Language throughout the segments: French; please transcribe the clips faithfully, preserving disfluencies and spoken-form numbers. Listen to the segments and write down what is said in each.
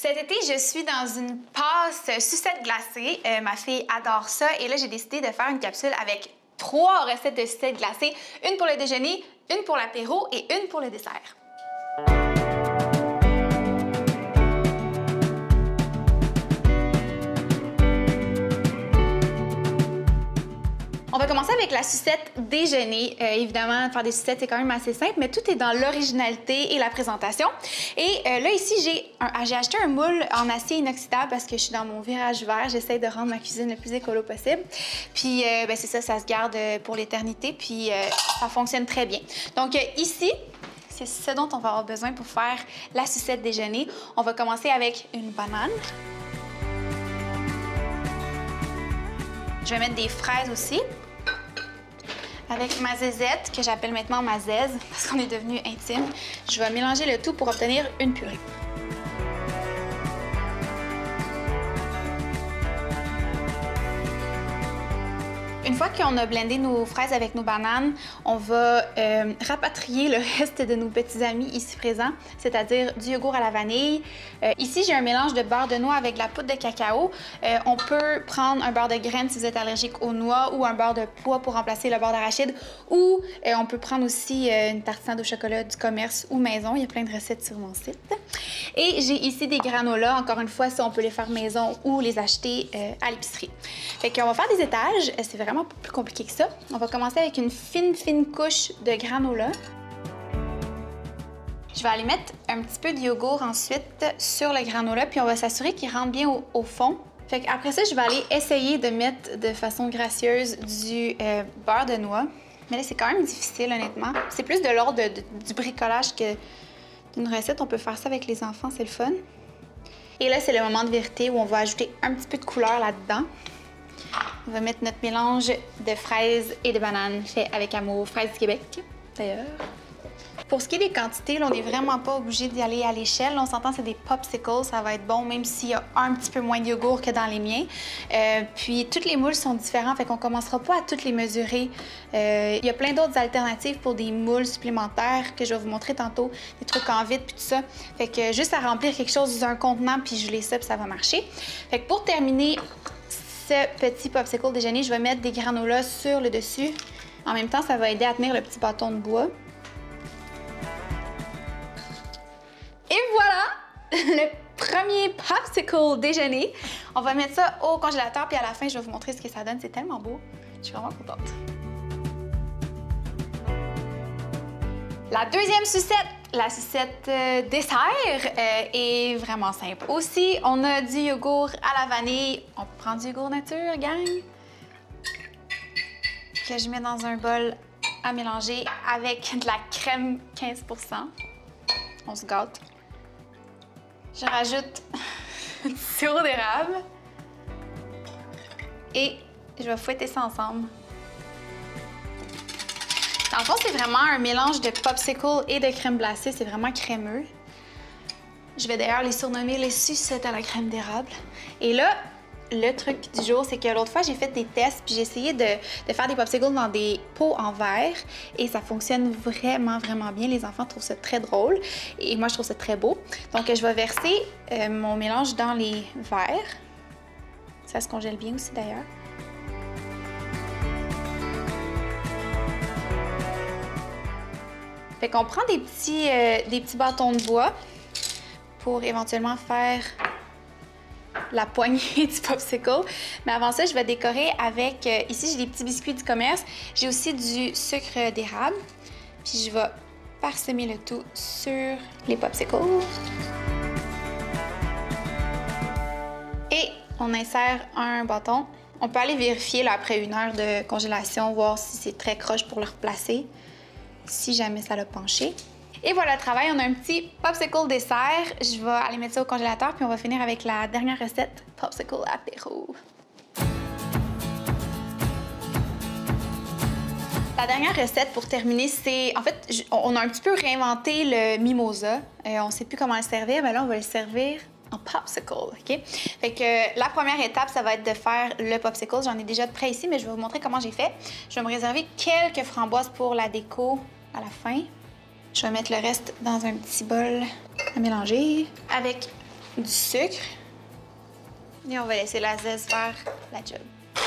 Cet été, je suis dans une passe sucette glacée. Euh, ma fille adore ça. Et là, j'ai décidé de faire une capsule avec trois recettes de sucette glacée. Une pour le déjeuner, une pour l'apéro et une pour le dessert. On va commencer avec la sucette déjeuner. Euh, évidemment, faire des sucettes, c'est quand même assez simple, mais tout est dans l'originalité et la présentation. Et euh, là, ici, j'ai acheté un moule en acier inoxydable parce que je suis dans mon virage vert. J'essaie de rendre ma cuisine le plus écolo possible. Puis, euh, ben, c'est ça, ça se garde pour l'éternité. Puis, euh, ça fonctionne très bien. Donc, euh, ici, c'est ce dont on va avoir besoin pour faire la sucette déjeuner. On va commencer avec une banane. Je vais mettre des fraises aussi. Avec ma zézette, que j'appelle maintenant ma zèze, parce qu'on est devenus intimes, je vais mélanger le tout pour obtenir une purée. Une fois qu'on a blendé nos fraises avec nos bananes, on va euh, rapatrier le reste de nos petits amis ici présents, c'est-à-dire du yogourt à la vanille. Euh, ici, j'ai un mélange de beurre de noix avec de la poudre de cacao. Euh, on peut prendre un beurre de graines si vous êtes allergique aux noix ou un beurre de pois pour remplacer le beurre d'arachide. Ou euh, on peut prendre aussi euh, une tartine au chocolat du commerce ou maison. Il y a plein de recettes sur mon site. Et j'ai ici des granolas. Encore une fois, ça, on peut les faire maison ou les acheter euh, à l'épicerie. Fait qu'on va faire des étages. C'est vraiment pas plus compliqué que ça. On va commencer avec une fine, fine couche de granola. Je vais aller mettre un petit peu de yogourt ensuite sur le granola, puis on va s'assurer qu'il rentre bien au, au fond. Fait qu'après ça, je vais aller essayer de mettre de façon gracieuse du euh, beurre de noix. Mais là, c'est quand même difficile, honnêtement. C'est plus de l'ordre de, de, du bricolage que d'une recette. On peut faire ça avec les enfants, c'est le fun. Et là, c'est le moment de vérité où on va ajouter un petit peu de couleur là-dedans. On va mettre notre mélange de fraises et de bananes fait avec amour. Fraises du Québec, d'ailleurs. Pour ce qui est des quantités, là, on n'est vraiment pas obligé d'y aller à l'échelle. On s'entend, c'est des popsicles, ça va être bon, même s'il y a un petit peu moins de yogourt que dans les miens. Euh, puis, toutes les moules sont différentes, fait qu'on ne commencera pas à toutes les mesurer. Euh, il y a plein d'autres alternatives pour des moules supplémentaires que je vais vous montrer tantôt, des trucs en vide puis tout ça. Fait que juste à remplir quelque chose dans un contenant puis geler ça puis ça va marcher. Fait que pour terminer ce petit popsicle déjeuner, je vais mettre des granolas sur le dessus. En même temps, ça va aider à tenir le petit bâton de bois. Et voilà le premier popsicle déjeuner. On va mettre ça au congélateur, puis à la fin, je vais vous montrer ce que ça donne. C'est tellement beau. Je suis vraiment contente. La deuxième sucette, la sucette euh, dessert, euh, est vraiment simple. Aussi, on a du yogourt à la vanille. On prend du yogourt nature, gang, que je mets dans un bol à mélanger avec de la crème quinze pour cent. On se gâte. Je rajoute du sirop d'érable et je vais fouetter ça ensemble. Dans le fond, c'est vraiment un mélange de popsicle et de crème glacée. C'est vraiment crémeux. Je vais d'ailleurs les surnommer les sucettes à la crème d'érable. Et là, le truc du jour, c'est que l'autre fois, j'ai fait des tests puis j'ai essayé de, de faire des popsicles dans des pots en verre et ça fonctionne vraiment, vraiment bien. Les enfants trouvent ça très drôle et moi, je trouve ça très beau. Donc, je vais verser euh, mon mélange dans les verres. Ça se congèle bien aussi, d'ailleurs. Fait qu'on prend des petits, euh, des petits bâtons de bois pour éventuellement faire la poignée du popsicle. Mais avant ça, je vais décorer avec... Euh, ici, j'ai des petits biscuits du commerce. J'ai aussi du sucre d'érable. Puis je vais parsemer le tout sur les popsicles. Et on insère un bâton. On peut aller vérifier là, après une heure de congélation, voir si c'est très croche pour le replacer, si jamais ça l'a penché. Et voilà le travail, on a un petit popsicle dessert. Je vais aller mettre ça au congélateur, puis on va finir avec la dernière recette, popsicle apéro. La dernière recette pour terminer, c'est... En fait, on a un petit peu réinventé le mimosa. Euh, on ne sait plus comment le servir, mais là, on va le servir en popsicle, OK? Fait que la première étape, ça va être de faire le popsicle. J'en ai déjà de près ici, mais je vais vous montrer comment j'ai fait. Je vais me réserver quelques framboises pour la déco à la fin. Je vais mettre le reste dans un petit bol à mélanger avec du sucre. Et on va laisser la zeste faire la job.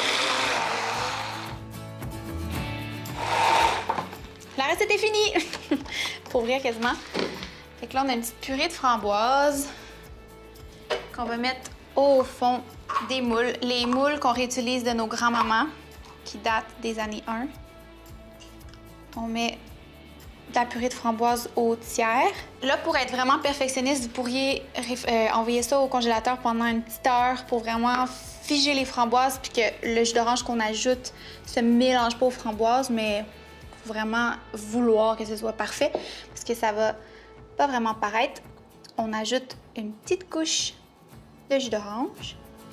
La recette est finie! Pour ouvrir quasiment. Fait que là, on a une petite purée de framboise qu'on va mettre au fond des moules. Les moules qu'on réutilise de nos grands-mamans qui datent des années un. On met de la purée de framboise au tiers. Là, pour être vraiment perfectionniste, vous pourriez euh, envoyer ça au congélateur pendant une petite heure pour vraiment figer les framboises puis que le jus d'orange qu'on ajoute se mélange pas aux framboises, mais faut vraiment vouloir que ce soit parfait parce que ça va pas vraiment paraître. On ajoute une petite couche de jus d'orange.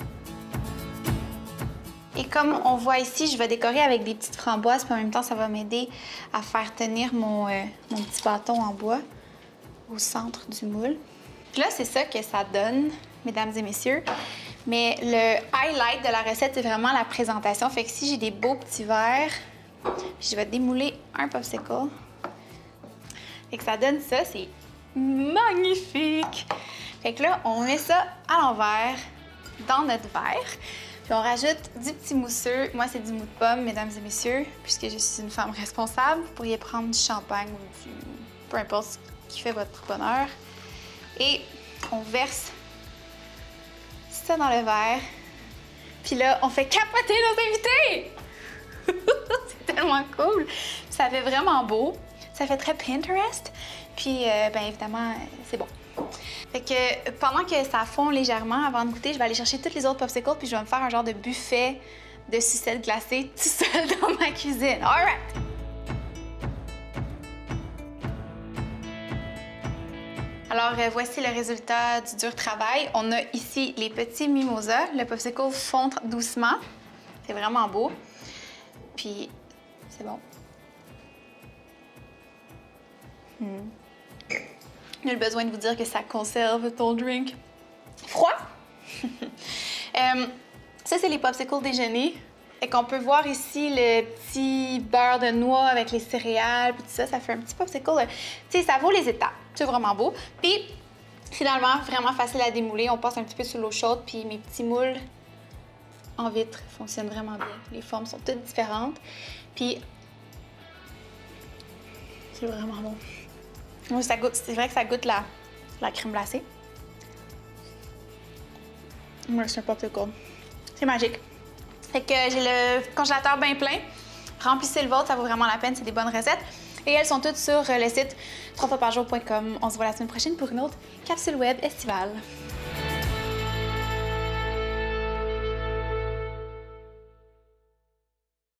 Et comme on voit ici, je vais décorer avec des petites framboises, puis en même temps, ça va m'aider à faire tenir mon, euh, mon petit bâton en bois au centre du moule. Puis là, c'est ça que ça donne, mesdames et messieurs. Mais le highlight de la recette, c'est vraiment la présentation. Fait que si j'ai des beaux petits verres, je vais démouler un popsicle. Fait que ça donne ça, c'est magnifique! Fait que là, on met ça à l'envers dans notre verre. Puis on rajoute du petit mousseux. Moi, c'est du mou de pomme, mesdames et messieurs, puisque je suis une femme responsable. Vous pourriez prendre du champagne ou du... peu importe ce qui fait votre bonheur. Et on verse ça dans le verre. Puis là, on fait capoter nos invités! C'est tellement cool! Ça fait vraiment beau. Ça fait très Pinterest. Puis, euh, bien évidemment, c'est bon. Fait que pendant que ça fond légèrement, avant de goûter, je vais aller chercher toutes les autres popsicles puis je vais me faire un genre de buffet de sucettes glacées tout seul dans ma cuisine. All right! Alors, euh, voici le résultat du dur travail. On a ici les petits mimosas. Le popsicle fond doucement. C'est vraiment beau. Puis, c'est bon. Hmm. Nul besoin de vous dire que ça conserve ton drink froid. euh, ça, c'est les popsicles déjeuner. Et qu'on peut voir ici le petit beurre de noix avec les céréales, puis tout ça, ça fait un petit popsicle. Tu sais, ça vaut les étapes. C'est vraiment beau. Puis, finalement, vraiment facile à démouler. On passe un petit peu sur l'eau chaude, puis mes petits moules en vitre fonctionnent vraiment bien. Les formes sont toutes différentes. Puis, c'est vraiment bon. Oui, ça goûte, c'est vrai que ça goûte la, la crème glacée. Oui, c'est un popsicle. C'est magique. Fait que j'ai le congélateur bien plein. Remplissez le vôtre, ça vaut vraiment la peine, c'est des bonnes recettes. Et elles sont toutes sur le site trois fois par jour point com. On se voit la semaine prochaine pour une autre capsule web estivale.